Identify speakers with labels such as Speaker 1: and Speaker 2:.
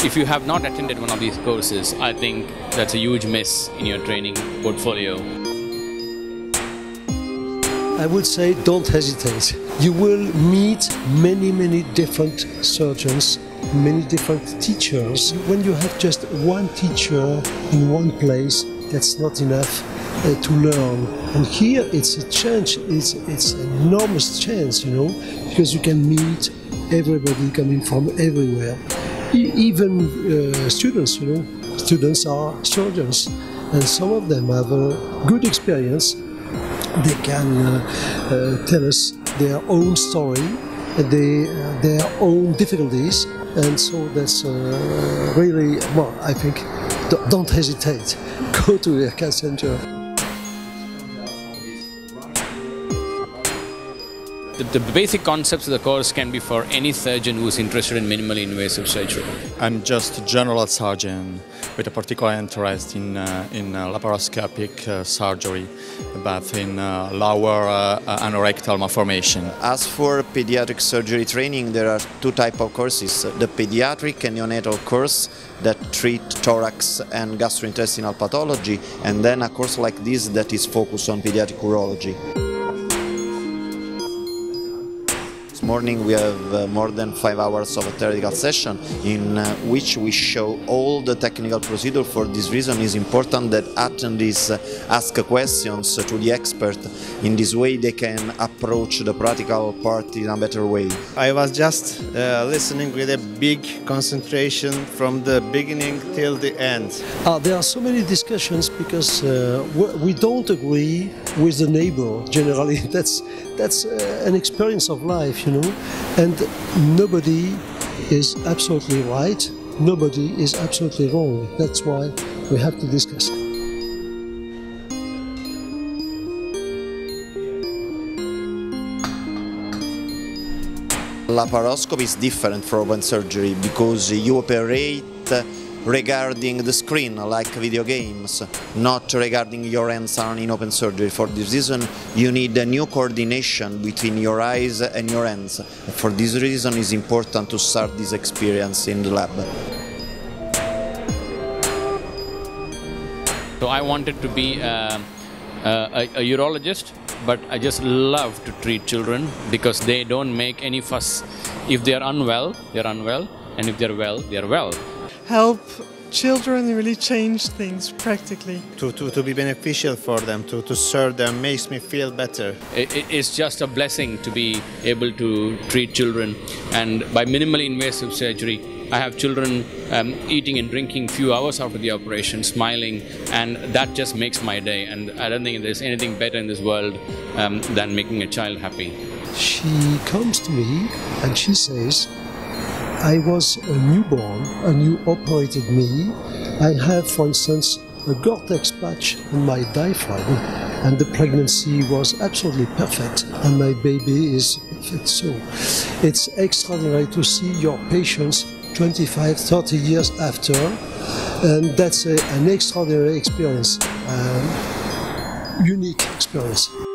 Speaker 1: If you have not attended one of these courses, I think that's a huge miss in your training portfolio.
Speaker 2: I would say don't hesitate. You will meet many different surgeons, many different teachers. When you have just one teacher in one place, that's not enough to learn. And here it's a chance, it's an enormous chance, you know, because you can meet everybody coming from everywhere. Even students, you know, students are surgeons, and some of them have a good experience. They can tell us their own story, their own difficulties, and so that's really, well, I think, don't hesitate. Go to the IRCAD Center.
Speaker 1: The basic concepts of the course can be for any surgeon who is interested in minimally invasive surgery.
Speaker 3: I'm just a general surgeon with a particular interest in laparoscopic surgery, but in lower anorectal malformation.
Speaker 4: As for pediatric surgery training, there are two types of courses. The pediatric and neonatal course that treat thorax and gastrointestinal pathology, and then a course like this that is focused on pediatric urology. This morning we have more than 5 hours of a theoretical session in which we show all the technical procedure. For this reason it's important that attendees ask questions to the expert. In this way they can approach the practical part in a better way.
Speaker 5: I was just listening with a big concentration from the beginning till the end.
Speaker 2: There are so many discussions because we don't agree with the neighbor generally. That's an experience of life, you know, and nobody is absolutely right, nobody is absolutely wrong. That's why we have to discuss.
Speaker 4: Laparoscopy is different from open surgery because you operate regarding the screen like video games, not regarding your hands on in open surgery. For this reason you need a new coordination between your eyes and your hands. For this reason it's important to start this experience in the lab.
Speaker 1: So I wanted to be a urologist, but I just love to treat children because they don't make any fuss. If they are unwell, they're unwell, and if they're well, they're well.
Speaker 6: Help children really change things practically.
Speaker 5: To be beneficial for them, to serve them, makes me feel better.
Speaker 1: It's just a blessing to be able to treat children, and by minimally invasive surgery I have children eating and drinking few hours after the operation, smiling, and that just makes my day, and I don't think there's anything better in this world than making a child happy.
Speaker 2: She comes to me and she says, I was a newborn and you operated me. I have, for instance, a Gore-Tex patch on my diaphragm and the pregnancy was absolutely perfect and my baby is perfect. So it's extraordinary to see your patients 25, 30 years after, and that's an extraordinary experience, unique experience.